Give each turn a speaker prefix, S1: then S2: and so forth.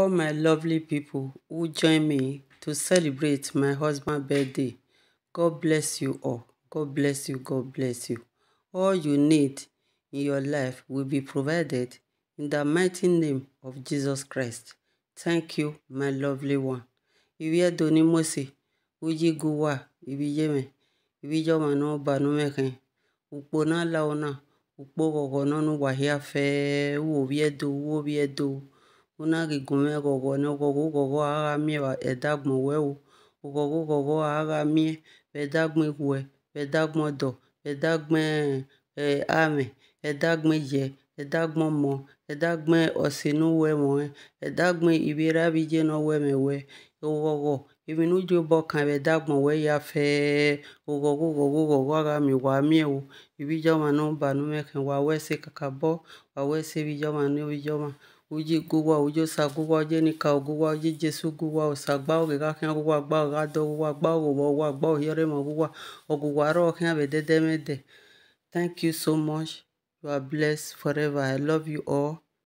S1: all my lovely people who join me to celebrate my husband's birthday. God bless you all. God bless you. God bless you. All you need in your life will be provided in the mighty name of Jesus Christ. Thank you, my lovely one. Ibi Edoni Mose, Uji Guwa, Ibi Yeme, Ibi Jomano Banumeke, Upona Laona, Upo Gogono Wahia Fe, Ubiedo, Una gigume gogo no gogo aga mi edagmo wewu gogo aga mi edagmo we edagmo do edagme ame edagme ye edagmo mo edagme osinu we mo edagme ibira bije no we me we gogo ibinu jobo kan edagmo we ya fe gogo aga mi wa mi o ibijo manu banu me kan wa we se kakabo wa we se bijo ma uji guwa ujo sa guwa je ni ka guwa je Jesu guwa o sa gba o ga kan guwa gba o ga do guwa gba o gba o here mo guwa o guwa ro kan be de me de. Thank you so much. You are blessed forever. I love you all.